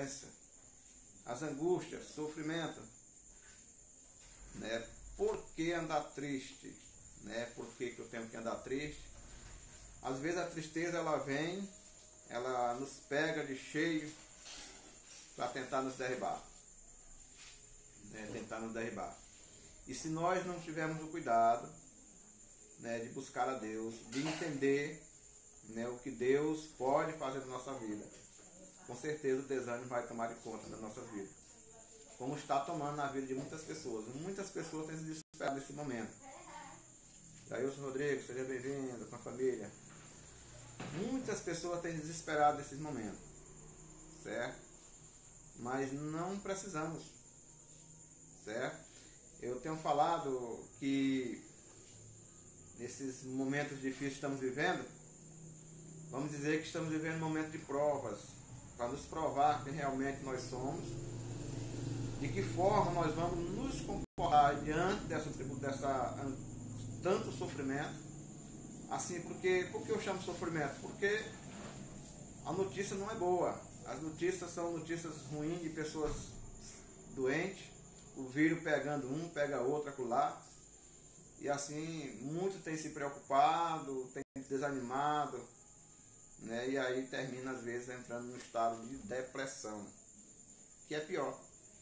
turbulência, as angústias, sofrimento, né? Por que andar triste? Né? Por que eu tenho que andar triste? Às vezes a tristeza ela vem, ela nos pega de cheio para tentar nos derribar. Né? Tentar nos derribar. E se nós não tivermos o cuidado, né, de buscar a Deus, de entender, né, o que Deus pode fazer na nossa vida, com certeza o desânimo vai tomar de conta da nossa vida. Como está tomando na vida de muitas pessoas. Muitas pessoas têm se desesperado nesse momento. Jailson Rodrigues, seja bem-vindo com a família. Muitas pessoas têm desesperado nesses momentos, certo? Mas não precisamos, certo? Eu tenho falado que nesses momentos difíceis que estamos vivendo, vamos dizer que estamos vivendo um momento de provas, para nos provar quem realmente nós somos, de que forma nós vamos nos comportar diante dessa tanto sofrimento. Assim, por que eu chamo sofrimento? Porque a notícia não é boa. As notícias são notícias ruins de pessoas doentes, o vírus pegando um, pega outro acolá. E assim, muitos têm se preocupado, têm desanimado, né? E aí termina às vezes entrando num estado de depressão, que é pior,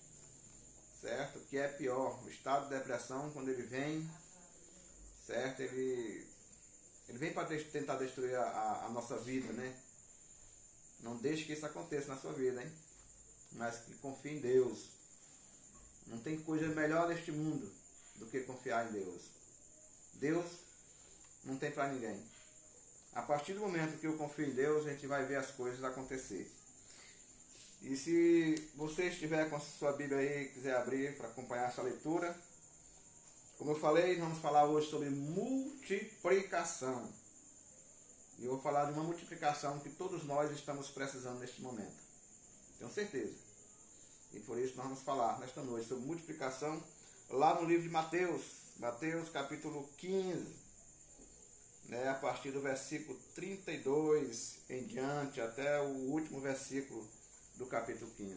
certo? Que é pior, o estado de depressão, quando ele vem, certo? Ele vem para tentar destruir a nossa vida, né? Não deixe que isso aconteça na sua vida, hein? Mas que confie em Deus. Não tem coisa melhor neste mundo do que confiar em Deus. Deus não tem para ninguém. A partir do momento que eu confio em Deus, a gente vai ver as coisas acontecer. E se você estiver com a sua Bíblia aí, quiser abrir para acompanhar essa leitura, como eu falei, vamos falar hoje sobre multiplicação. E eu vou falar de uma multiplicação que todos nós estamos precisando neste momento. Tenho certeza. E por isso nós vamos falar nesta noite sobre multiplicação lá no livro de Mateus. Mateus capítulo 15, né, a partir do versículo 32 em diante, até o último versículo do capítulo 15.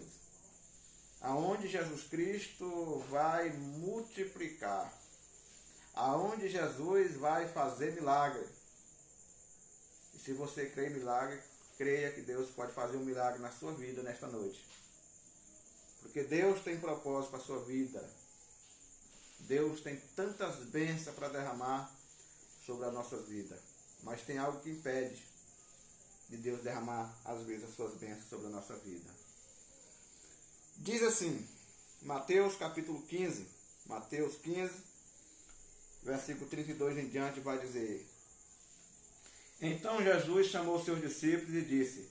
Aonde Jesus Cristo vai multiplicar. Aonde Jesus vai fazer milagre. E se você crê em milagre, creia que Deus pode fazer um milagre na sua vida nesta noite. Porque Deus tem propósito para a sua vida. Deus tem tantas bênçãos para derramar sobre a nossa vida. Mas tem algo que impede de Deus derramar, às vezes, as suas bênçãos sobre a nossa vida. Diz assim, Mateus capítulo 15, Mateus 15, versículo 32 em diante, vai dizer: Então Jesus chamou seus discípulos e disse: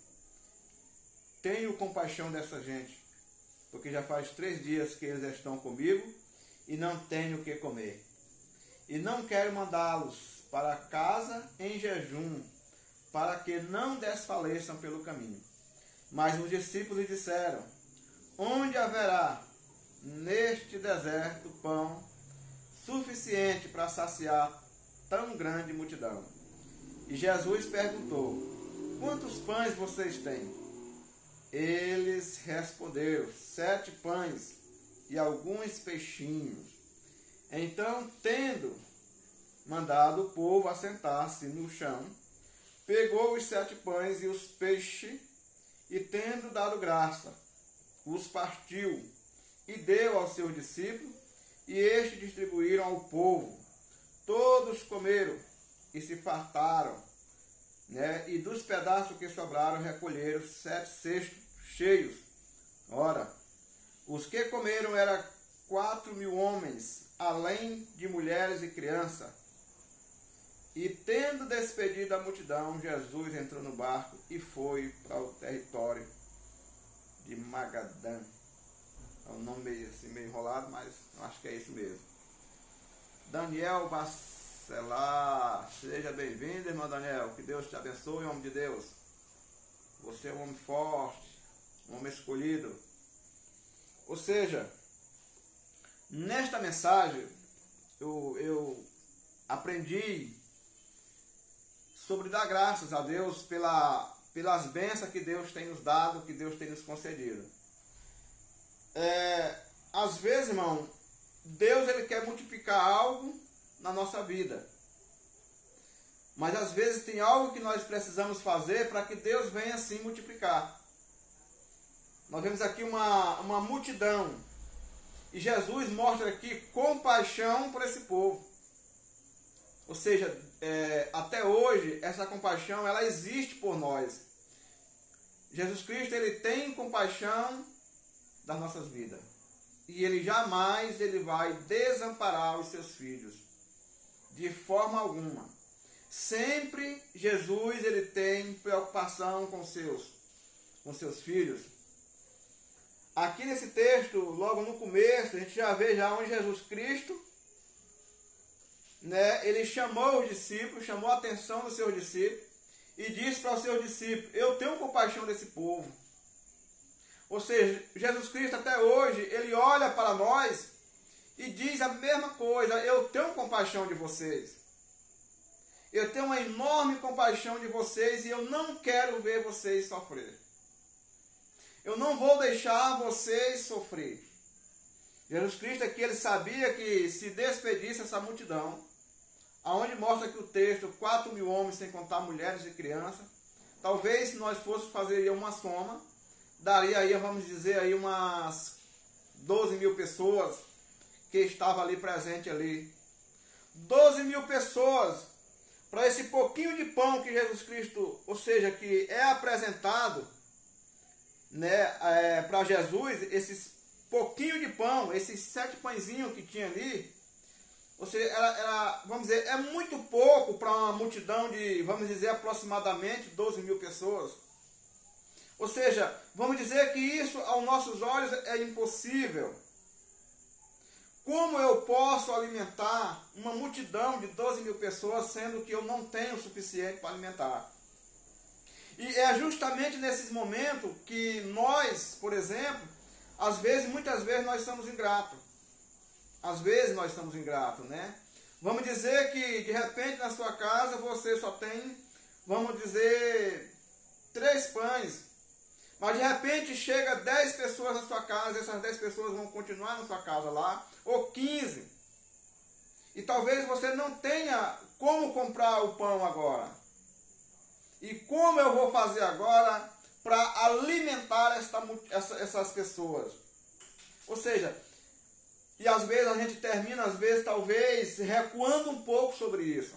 Tenho compaixão dessa gente, porque já faz 3 dias que eles estão comigo e não tenho o que comer. E não quero mandá-los para casa em jejum, para que não desfaleçam pelo caminho. Mas os discípulos disseram: Onde haverá neste deserto pão suficiente para saciar tão grande multidão? E Jesus perguntou: Quantos pães vocês têm? Eles responderam: 7 pães e alguns peixinhos. Então, tendo mandado o povo assentar-se no chão, pegou os 7 pães e os peixes, e tendo dado graça, os partiu e deu aos seus discípulos, e estes distribuíram ao povo. Todos comeram e se fartaram, né? E dos pedaços que sobraram recolheram 7 cestos cheios. Ora, os que comeram eram 4.000 homens, além de mulheres e crianças. E tendo despedido a multidão, Jesus entrou no barco e foi para o território de Magadã. É um nome meio enrolado, mas eu acho que é isso mesmo. Daniel Bacelar, seja bem-vindo, irmão Daniel. Que Deus te abençoe, homem de Deus. Você é um homem forte, um homem escolhido. Ou seja, nesta mensagem eu aprendi sobre dar graças a Deus pelas bênçãos que Deus tem nos dado, que Deus tem nos concedido. às vezes, irmão, Deus ele quer multiplicar algo na nossa vida. Mas às vezes tem algo que nós precisamos fazer para que Deus venha assim multiplicar. Nós vemos aqui uma multidão. E Jesus mostra aqui compaixão por esse povo. Ou seja, até hoje, essa compaixão ela existe por nós. Jesus Cristo ele tem compaixão das nossas vidas. E ele jamais vai desamparar os seus filhos. De forma alguma. Sempre Jesus ele tem preocupação com seus filhos. Aqui nesse texto, logo no começo, a gente já vê onde Jesus Cristo, né, ele chamou os discípulos, chamou a atenção dos seus discípulos e disse para os seus discípulos, eu tenho compaixão desse povo. Ou seja, Jesus Cristo até hoje, ele olha para nós e diz a mesma coisa, eu tenho compaixão de vocês. Eu tenho uma enorme compaixão de vocês e eu não quero ver vocês sofrer. Eu não vou deixar vocês sofrer. Jesus Cristo aqui, ele sabia que se despedisse essa multidão, aonde mostra aqui o texto, 4.000 homens, sem contar mulheres e crianças, talvez se nós fôssemos fazer uma soma, daria aí, vamos dizer, aí umas 12.000 pessoas que estavam ali presentes ali. 12.000 pessoas para esse pouquinho de pão que Jesus Cristo, ou seja, que é apresentado, né, para Jesus, esses pouquinho de pão, esses 7 pãezinhos que tinha ali, ou seja, vamos dizer, é muito pouco para uma multidão de, vamos dizer, aproximadamente 12.000 pessoas. Ou seja, vamos dizer que isso aos nossos olhos é impossível. Como eu posso alimentar uma multidão de 12.000 pessoas, sendo que eu não tenho o suficiente para alimentar? E é justamente nesses momentos que nós, por exemplo, muitas vezes nós somos ingratos. Às vezes nós somos ingratos, né? Vamos dizer que de repente na sua casa você só tem, vamos dizer, 3 pães. Mas de repente chega 10 pessoas na sua casa, e essas 10 pessoas vão continuar na sua casa lá, ou 15. E talvez você não tenha como comprar o pão agora. E como eu vou fazer agora para alimentar essas pessoas? Ou seja, e às vezes a gente termina, às vezes, talvez, recuando um pouco sobre isso.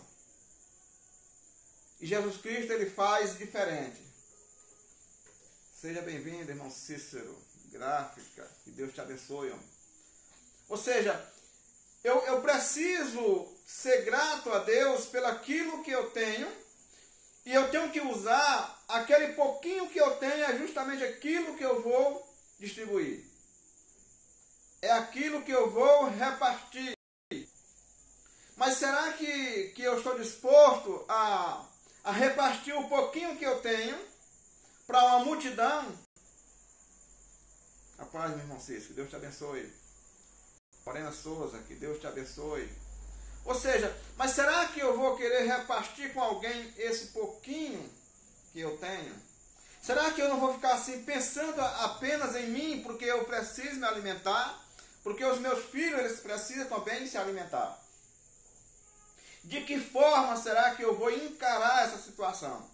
E Jesus Cristo, ele faz diferente. Seja bem-vindo, irmão Cícero, gráfica, que Deus te abençoe. Homem. Ou seja, eu preciso ser grato a Deus pelo aquilo que eu tenho, e eu tenho que usar aquele pouquinho que eu tenho, é justamente aquilo que eu vou distribuir. É aquilo que eu vou repartir. Mas será que eu estou disposto a repartir o pouquinho que eu tenho para uma multidão? A paz, meu irmão Cícero, que Deus te abençoe. Morena Souza, que Deus te abençoe. Ou seja, mas será que eu vou querer repartir com alguém esse pouquinho que eu tenho? Será que eu não vou ficar assim pensando apenas em mim porque eu preciso me alimentar? Porque os meus filhos eles precisam também se alimentar? De que forma será que eu vou encarar essa situação?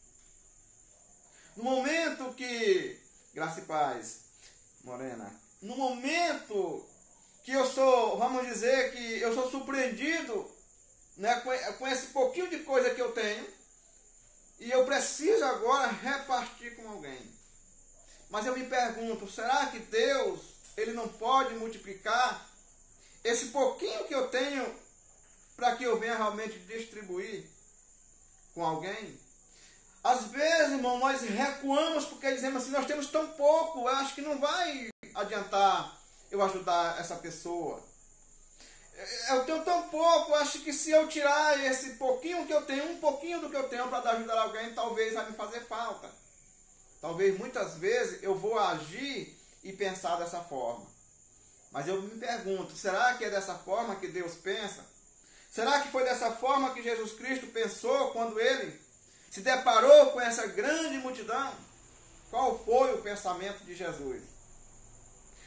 No momento que, graça e paz, Morena, no momento que eu sou, vamos dizer que eu sou surpreendido, né, com esse pouquinho de coisa que eu tenho, e eu preciso agora repartir com alguém. Mas eu me pergunto, será que Deus, ele não pode multiplicar esse pouquinho que eu tenho para que eu venha realmente distribuir com alguém? Às vezes, irmão, nós recuamos porque dizemos assim, nós temos tão pouco, eu acho que não vai adiantar eu ajudar essa pessoa. Eu tenho tão pouco, acho que se eu tirar esse pouquinho que eu tenho, um pouquinho do que eu tenho para ajudar alguém, talvez vai me fazer falta. Talvez muitas vezes eu vou agir e pensar dessa forma. Mas eu me pergunto, será que é dessa forma que Deus pensa? Será que foi dessa forma que Jesus Cristo pensou quando ele se deparou com essa grande multidão? Qual foi o pensamento de Jesus?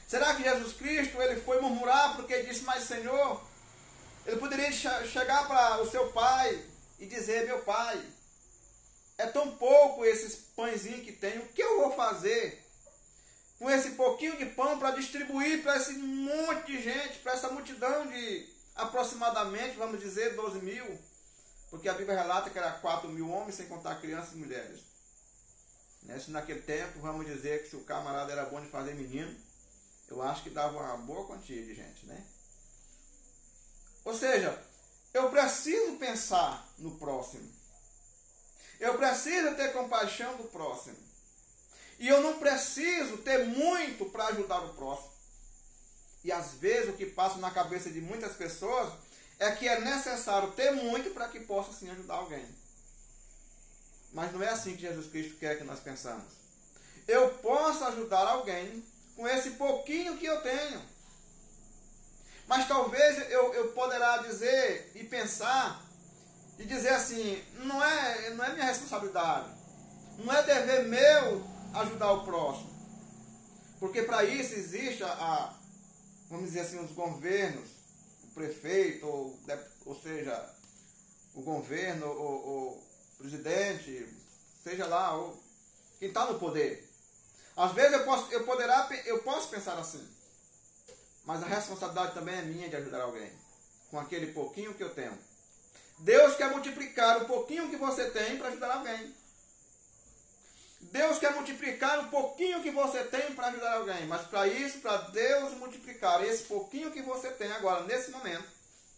Será que Jesus Cristo ele foi murmurar porque ele disse, mas Senhor, ele poderia chegar para o seu pai e dizer, meu pai, é tão pouco esses pãezinhos que tem, o que eu vou fazer com esse pouquinho de pão para distribuir para esse monte de gente, para essa multidão de aproximadamente, vamos dizer, 12 mil, porque a Bíblia relata que era 4 mil homens, sem contar crianças e mulheres. Se naquele tempo, vamos dizer que se o camarada era bom de fazer menino, eu acho que dava uma boa quantia de gente, né? Ou seja, eu preciso pensar no próximo. Eu preciso ter compaixão do próximo. E eu não preciso ter muito para ajudar o próximo. E às vezes o que passa na cabeça de muitas pessoas é que é necessário ter muito para que possa sim ajudar alguém. Mas não é assim que Jesus Cristo quer que nós pensamos. Eu posso ajudar alguém com esse pouquinho que eu tenho. Mas talvez eu poderá dizer e pensar e dizer assim, não é minha responsabilidade. Não é dever meu ajudar o próximo. Porque para isso existe vamos dizer assim, os governos, o prefeito, ou seja, o governo, o presidente, seja lá, quem está no poder. Às vezes eu posso pensar assim, mas a responsabilidade também é minha de ajudar alguém, com aquele pouquinho que eu tenho. Deus quer multiplicar o pouquinho que você tem para ajudar alguém. Deus quer multiplicar o pouquinho que você tem para ajudar alguém. Mas para isso, para Deus multiplicar esse pouquinho que você tem agora, nesse momento,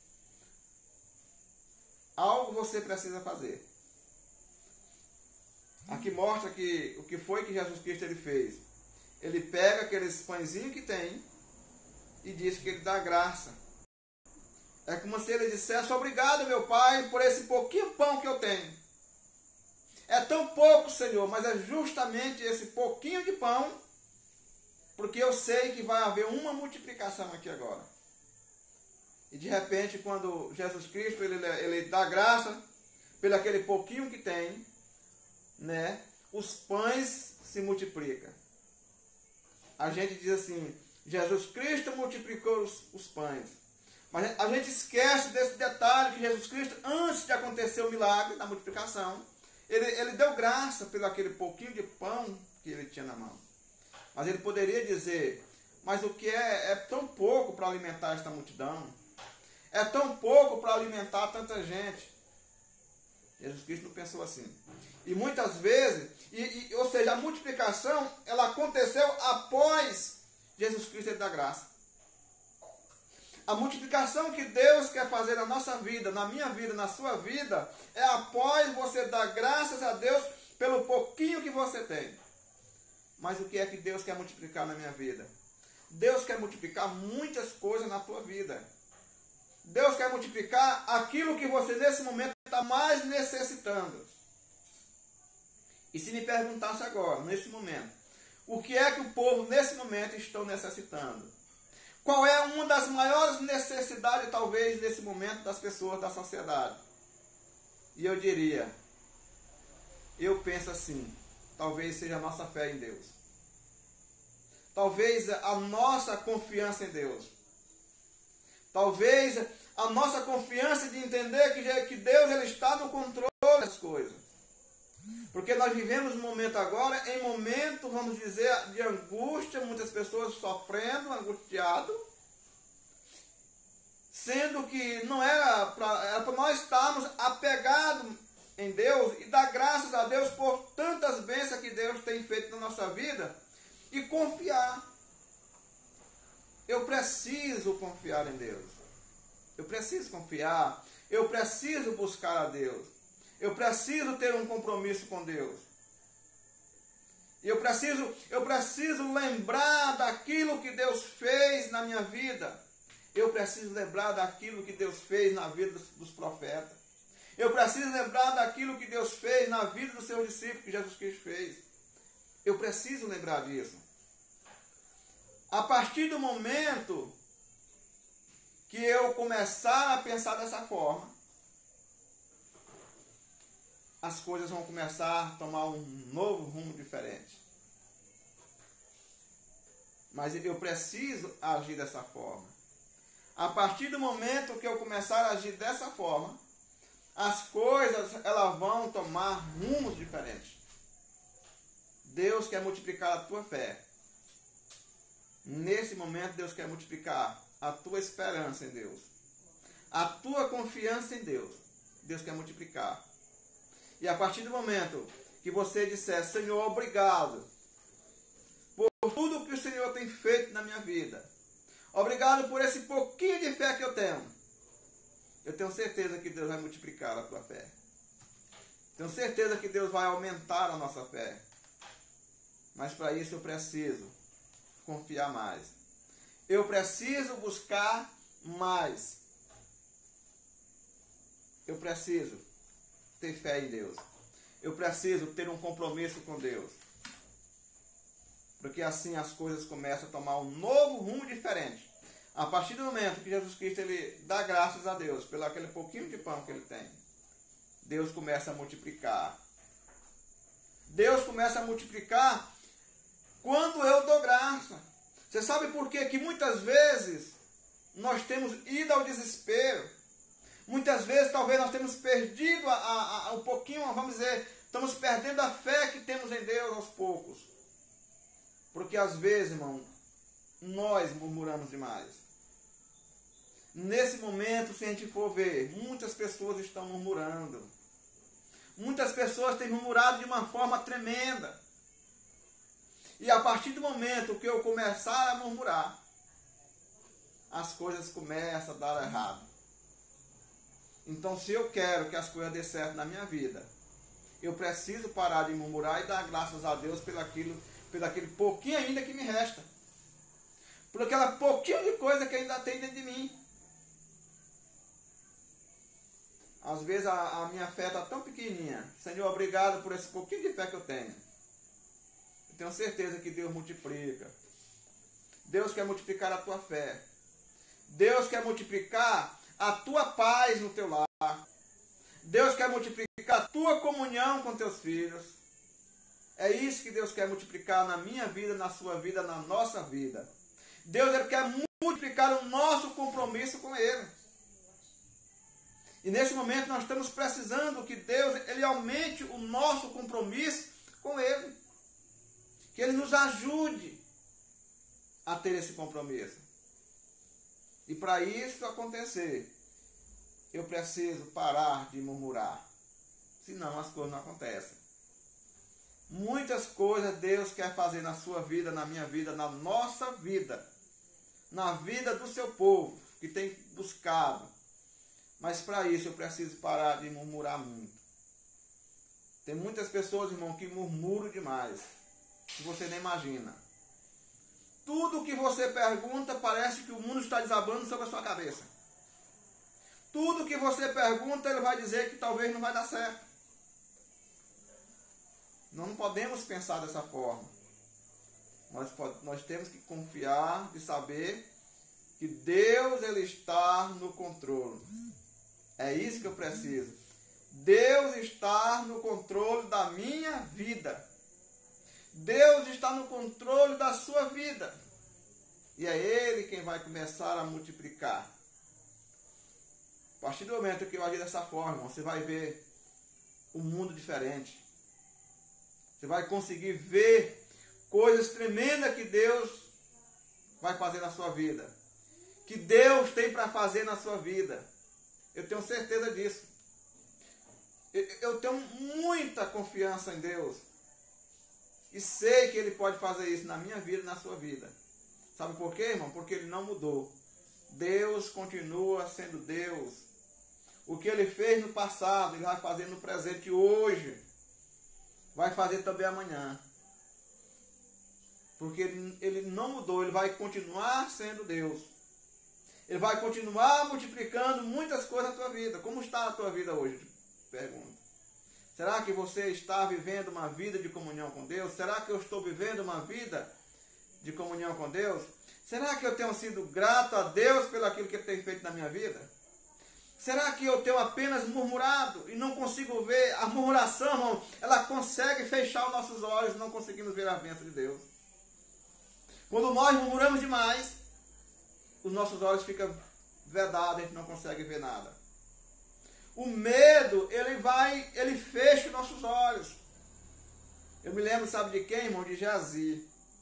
algo você precisa fazer. Aqui mostra que o que foi que Jesus Cristo ele fez. Ele pega aqueles pãezinhos que tem e diz que ele dá graça. É como se ele dissesse, obrigado meu Pai por esse pouquinho pão que eu tenho. É tão pouco, Senhor, mas é justamente esse pouquinho de pão, porque eu sei que vai haver uma multiplicação aqui agora. E de repente, quando Jesus Cristo ele dá graça pelo aquele pouquinho que tem, né, os pães se multiplicam. A gente diz assim, Jesus Cristo multiplicou os pães. Mas a gente esquece desse detalhe que Jesus Cristo, antes de acontecer o milagre da multiplicação, ele deu graça pelo aquele pouquinho de pão que ele tinha na mão. Mas ele poderia dizer, mas o que é tão pouco para alimentar esta multidão? É tão pouco para alimentar tanta gente. Jesus Cristo não pensou assim. E muitas vezes, ou seja, a multiplicação, ela aconteceu após Jesus Cristo ele dar graça. A multiplicação que Deus quer fazer na nossa vida, na minha vida, na sua vida, é após você dar graças a Deus pelo pouquinho que você tem. Mas o que é que Deus quer multiplicar na minha vida? Deus quer multiplicar muitas coisas na tua vida. Deus quer multiplicar aquilo que você nesse momento está mais necessitando. E se me perguntasse agora, nesse momento, o que é que o povo nesse momento estão necessitando? Qual é uma das maiores necessidades, talvez, nesse momento das pessoas da sociedade? E eu diria, eu penso assim, talvez seja a nossa fé em Deus. Talvez a nossa confiança em Deus. Talvez a nossa confiança de entender que Deus ele está no controle das coisas. Porque nós vivemos um momento agora, em momento, vamos dizer, de angústia, muitas pessoas sofrendo, angustiado, sendo que não era para nós estarmos apegados em Deus e dar graças a Deus por tantas bênçãos que Deus tem feito na nossa vida e confiar. Eu preciso confiar em Deus. Eu preciso confiar. Eu preciso buscar a Deus. Eu preciso ter um compromisso com Deus. Eu preciso lembrar daquilo que Deus fez na minha vida. Eu preciso lembrar daquilo que Deus fez na vida dos profetas. Eu preciso lembrar daquilo que Deus fez na vida dos seus discípulos, que Jesus Cristo fez. Eu preciso lembrar disso. A partir do momento que eu começar a pensar dessa forma, as coisas vão começar a tomar um novo rumo diferente. Mas eu preciso agir dessa forma. A partir do momento que eu começar a agir dessa forma, as coisas elas vão tomar rumos diferentes. Deus quer multiplicar a tua fé. Nesse momento, Deus quer multiplicar a tua esperança em Deus. A tua confiança em Deus. Deus quer multiplicar. E a partir do momento que você disser, Senhor, obrigado por tudo que o Senhor tem feito na minha vida. Obrigado por esse pouquinho de fé que eu tenho. Eu tenho certeza que Deus vai multiplicar a tua fé. Tenho certeza que Deus vai aumentar a nossa fé. Mas para isso eu preciso confiar mais. Eu preciso buscar mais. Eu preciso ter fé em Deus. Eu preciso ter um compromisso com Deus. Porque assim as coisas começam a tomar um novo rumo diferente. A partir do momento que Jesus Cristo ele dá graças a Deus pelo aquele pouquinho de pão que ele tem, Deus começa a multiplicar. Deus começa a multiplicar quando eu dou graça. Você sabe por quê? Que muitas vezes nós temos ido ao desespero. Muitas vezes talvez nós temos perdido um pouquinho, vamos dizer, estamos perdendo a fé que temos em Deus aos poucos. Porque às vezes, irmão, nós murmuramos demais. Nesse momento, se a gente for ver, muitas pessoas estão murmurando. Muitas pessoas têm murmurado de uma forma tremenda. E a partir do momento que eu começar a murmurar, as coisas começam a dar errado. Então, se eu quero que as coisas dê certo na minha vida, eu preciso parar de murmurar e dar graças a Deus pelo aquele pouquinho ainda que me resta. Por aquela pouquinho de coisa que ainda tem dentro de mim. Às vezes a minha fé está tão pequenininha. Senhor, obrigado por esse pouquinho de fé que eu tenho. Eu tenho certeza que Deus multiplica. Deus quer multiplicar a tua fé. Deus quer multiplicar a tua paz no teu lar. Deus quer multiplicar a tua comunhão com teus filhos. É isso que Deus quer multiplicar na minha vida, na sua vida, na nossa vida. Deus ele quer multiplicar o nosso compromisso com Ele. E nesse momento nós estamos precisando que Deus ele aumente o nosso compromisso com Ele. Que Ele nos ajude a ter esse compromisso. E para isso acontecer, eu preciso parar de murmurar. Senão as coisas não acontecem. Muitas coisas Deus quer fazer na sua vida, na minha vida, na nossa vida. Na vida do seu povo, que tem buscado. Mas para isso eu preciso parar de murmurar muito. Tem muitas pessoas, irmão, que murmuram demais. Que você nem imagina. Tudo que você pergunta parece que o mundo está desabando sobre a sua cabeça. Tudo que você pergunta, ele vai dizer que talvez não vai dar certo. Não podemos pensar dessa forma. Nós temos que confiar e saber que Deus ele está no controle. É isso que eu preciso. Deus está no controle da minha vida. Deus está no controle da sua vida. E é Ele quem vai começar a multiplicar. A partir do momento que eu agir dessa forma, você vai ver um mundo diferente. Você vai conseguir ver coisas tremendas que Deus vai fazer na sua vida. Que Deus tem para fazer na sua vida. Eu tenho certeza disso. Eu tenho muita confiança em Deus. E sei que Ele pode fazer isso na minha vida e na sua vida. Sabe por quê, irmão? Porque Ele não mudou. Deus continua sendo Deus. O que Ele fez no passado, Ele vai fazer no presente hoje. Vai fazer também amanhã. Porque Ele não mudou. Ele vai continuar sendo Deus. Ele vai continuar multiplicando muitas coisas na tua vida. Como está a tua vida hoje? Pergunto. Será que você está vivendo uma vida de comunhão com Deus? Será que eu estou vivendo uma vida de comunhão com Deus? Será que eu tenho sido grato a Deus pelo aquilo que Ele tem feito na minha vida? Será que eu tenho apenas murmurado e não consigo ver? A murmuração, irmão, ela consegue fechar os nossos olhos e não conseguimos ver a bênção de Deus. Quando nós murmuramos demais, os nossos olhos ficam vedados, a gente não consegue ver nada. O medo, ele fecha os nossos olhos. Eu me lembro, sabe de quem, irmão? De Geazi.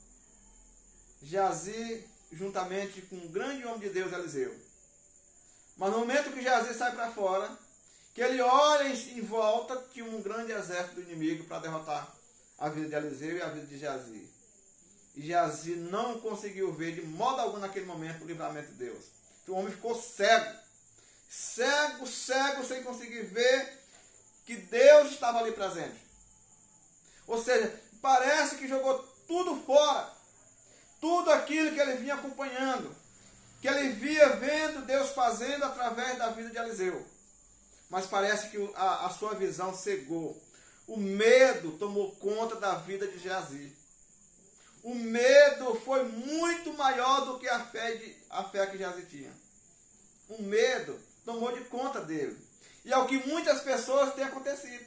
Geazi, juntamente com um grande homem de Deus, Eliseu. Mas no momento que Geazi sai para fora, que ele olha em volta, tinha um grande exército do inimigo para derrotar a vida de Eliseu e a vida de Geazi. E Geazi não conseguiu ver de modo algum naquele momento o livramento de Deus. O homem ficou cego. Cego, sem conseguir ver que Deus estava ali presente. Ou seja, parece que jogou tudo fora. Tudo aquilo que ele vinha acompanhando. Que ele via vendo Deus fazendo através da vida de Eliseu. Mas parece que a sua visão cegou. O medo tomou conta da vida de Geazi. O medo foi muito maior do que a fé que Geazi tinha. O medo tomou de conta dele. E é o que muitas pessoas têm acontecido.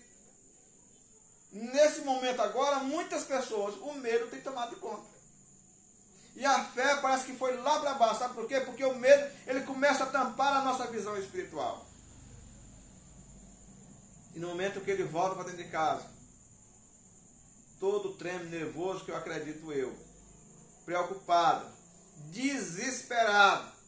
Nesse momento agora, muitas pessoas, o medo tem tomado de conta. E a fé parece que foi lá para baixo. Sabe por quê? Porque o medo, ele começa a tampar a nossa visão espiritual. E no momento que ele volta para dentro de casa, todo treme, nervoso, que eu acredito eu, preocupado, desesperado,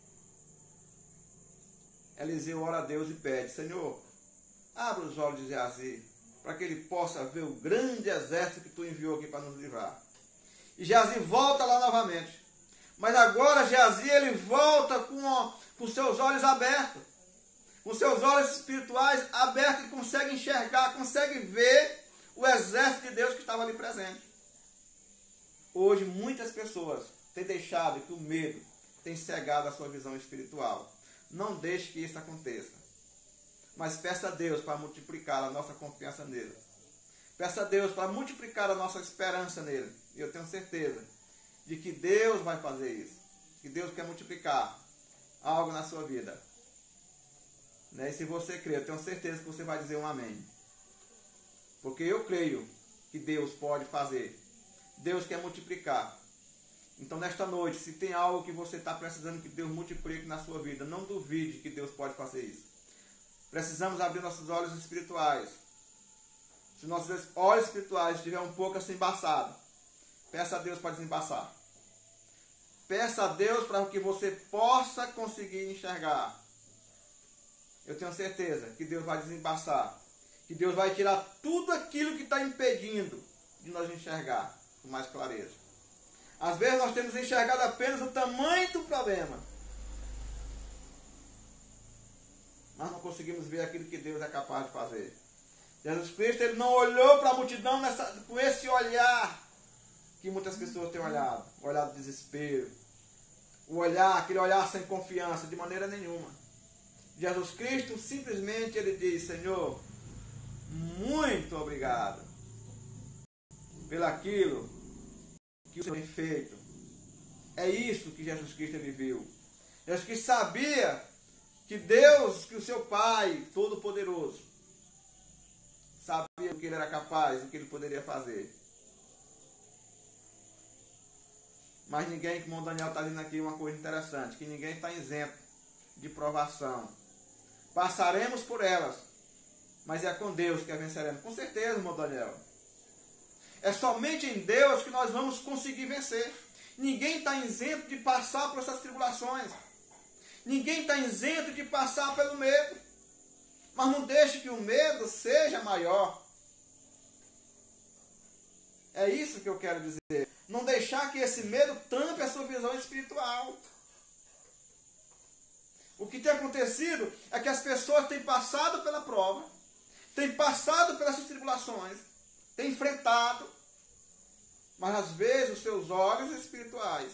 Eliseu ora a Deus e pede: Senhor, abra os olhos de Geazi, para que ele possa ver o grande exército que tu enviou aqui para nos livrar. E Geazi volta lá novamente. Mas agora Geazi, ele volta com seus olhos abertos. Com seus olhos espirituais abertos, e consegue enxergar, consegue ver o exército de Deus que estava ali presente. Hoje muitas pessoas têm deixado que o medo tem cegado a sua visão espiritual. Não deixe que isso aconteça. Mas peça a Deus para multiplicar a nossa confiança nele. Peça a Deus para multiplicar a nossa esperança nele. E eu tenho certeza de que Deus vai fazer isso. Que Deus quer multiplicar algo na sua vida. E se você crer, eu tenho certeza que você vai dizer um amém. Porque eu creio que Deus pode fazer. Deus quer multiplicar. Então nesta noite, se tem algo que você está precisando que Deus multiplique na sua vida, não duvide que Deus pode fazer isso. Precisamos abrir nossos olhos espirituais. Se nossos olhos espirituais estiverem um pouco assim embaçados, peça a Deus para desembaçar. Peça a Deus para que você possa conseguir enxergar. Eu tenho certeza que Deus vai desembaçar. Que Deus vai tirar tudo aquilo que está impedindo de nós enxergar com mais clareza. Às vezes nós temos enxergado apenas o tamanho do problema, mas não conseguimos ver aquilo que Deus é capaz de fazer. Jesus Cristo, ele não olhou para a multidão com esse olhar que muitas pessoas têm olhado. O olhar do desespero. Aquele olhar sem confiança, de maneira nenhuma. Jesus Cristo simplesmente ele diz: Senhor, muito obrigado pelo aquilo que o Senhor tem feito. É isso que Jesus Cristo ele viu. Jesus Cristo sabia que Deus, que o seu Pai Todo-Poderoso, sabia o que ele era capaz, o que ele poderia fazer. Mas ninguém, como o Daniel está dizendo aqui uma coisa interessante, que ninguém está isento de provação. Passaremos por elas, mas é com Deus que a venceremos. Com certeza, irmão Daniel. É somente em Deus que nós vamos conseguir vencer. Ninguém está isento de passar por essas tribulações. Ninguém está isento de passar pelo medo. Mas não deixe que o medo seja maior. É isso que eu quero dizer. Não deixar que esse medo tampe a sua visão espiritual. O que tem acontecido é que as pessoas têm passado pela prova, têm passado pelas tribulações, têm enfrentado, mas às vezes os seus olhos espirituais,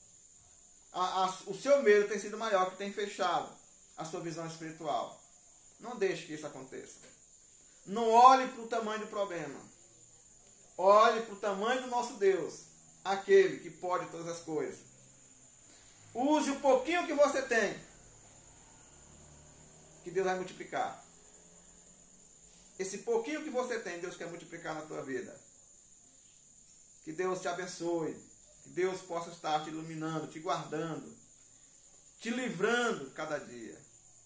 o seu medo tem sido maior, que tem fechado a sua visão espiritual. Não deixe que isso aconteça. Não olhe para o tamanho do problema. Olhe para o tamanho do nosso Deus, aquele que pode todas as coisas. Use o pouquinho que você tem, que Deus vai multiplicar. Esse pouquinho que você tem, Deus quer multiplicar na tua vida. Que Deus te abençoe. Que Deus possa estar te iluminando, te guardando, te livrando cada dia.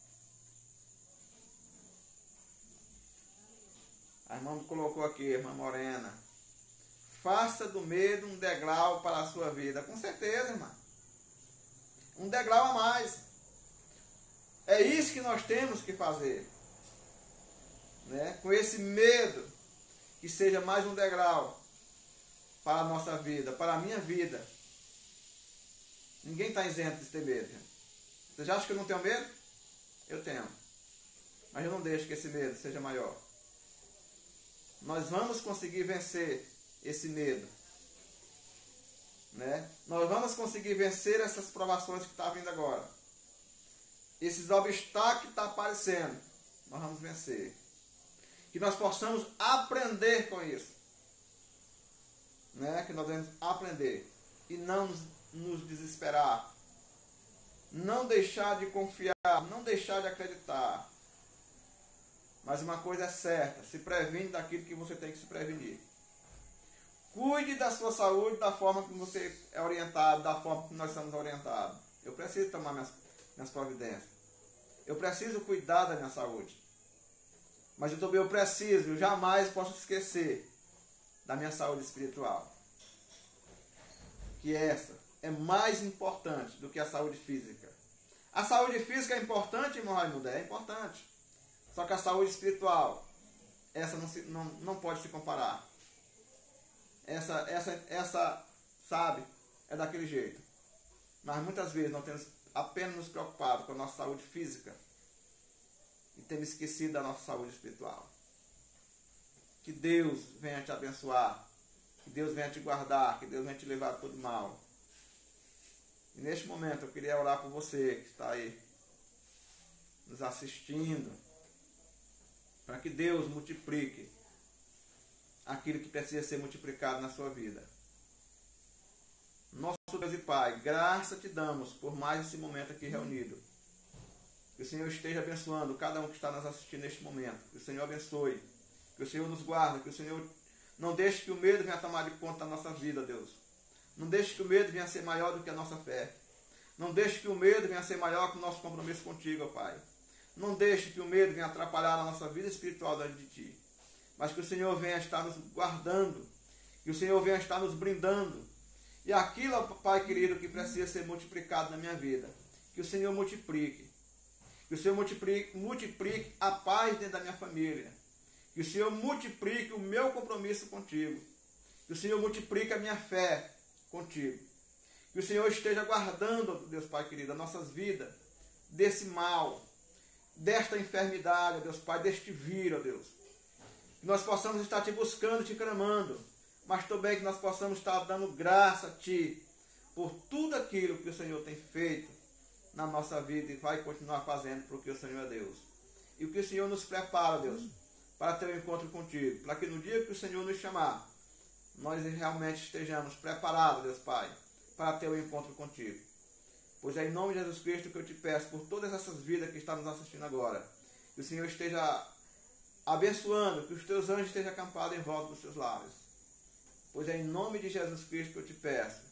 A irmã colocou aqui, irmã Morena. Faça do medo um degrau para a sua vida. Com certeza, irmã. Um degrau a mais. É isso que nós temos que fazer. Né? Com esse medo, que seja mais um degrau para a nossa vida, para a minha vida. Ninguém está isento de ter medo. Gente. Vocês acham que eu não tenho medo? Eu tenho. Mas eu não deixo que esse medo seja maior. Nós vamos conseguir vencer esse medo. Né? Nós vamos conseguir vencer essas provações que estão vindo agora. Esses obstáculos que estão aparecendo. Nós vamos vencer. Que nós possamos aprender com isso. Né? Que nós devemos aprender. E não nos desesperar. Não deixar de confiar. Não deixar de acreditar. Mas uma coisa é certa, se previne daquilo que você tem que se prevenir. Cuide da sua saúde da forma que você é orientado, da forma que nós somos orientados. Eu preciso tomar minhas providências. Eu preciso cuidar da minha saúde. Mas eu jamais posso esquecer da minha saúde espiritual. Que essa é mais importante do que a saúde física. A saúde física é importante, irmão Raimundo? É importante. Só que a saúde espiritual, essa não pode se comparar. Essa, sabe, é daquele jeito. Mas muitas vezes nós temos apenas nos preocupado com a nossa saúde física e temos esquecido da nossa saúde espiritual. Que Deus venha te abençoar, que Deus venha te guardar, que Deus venha te levar de todo mal. E neste momento eu queria orar por você que está aí nos assistindo, para que Deus multiplique aquilo que precisa ser multiplicado na sua vida. Nosso Deus e Pai, graça te damos por mais esse momento aqui reunido. Que o Senhor esteja abençoando cada um que está nos assistindo neste momento. Que o Senhor abençoe. Que o Senhor nos guarde. Que o Senhor não deixe que o medo venha tomar de conta da nossa vida, Deus. Não deixe que o medo venha ser maior do que a nossa fé. Não deixe que o medo venha ser maior que o nosso compromisso contigo, ó Pai. Não deixe que o medo venha atrapalhar a nossa vida espiritual diante de Ti. Mas que o Senhor venha estar nos guardando. Que o Senhor venha estar nos brindando. E aquilo, Pai querido, que precisa ser multiplicado na minha vida. Que o Senhor multiplique. Que o Senhor multiplique a paz dentro da minha família. Que o Senhor multiplique o meu compromisso contigo. Que o Senhor multiplique a minha fé contigo. Que o Senhor esteja guardando, Deus Pai querido, as nossas vidas desse mal, desta enfermidade, Deus Pai, deste vírus, Deus. Que nós possamos estar te buscando, te clamando, mas também que nós possamos estar dando graça a Ti por tudo aquilo que o Senhor tem feito na nossa vida e vai continuar fazendo, porque o Senhor é Deus. E o que o Senhor nos prepara, Deus, para ter um encontro contigo, para que no dia que o Senhor nos chamar, nós realmente estejamos preparados, Deus Pai, para ter um encontro contigo. Pois é em nome de Jesus Cristo que eu te peço por todas essas vidas que estão nos assistindo agora. Que o Senhor esteja abençoando, que os teus anjos estejam acampados em volta dos seus lábios. Pois é em nome de Jesus Cristo que eu te peço.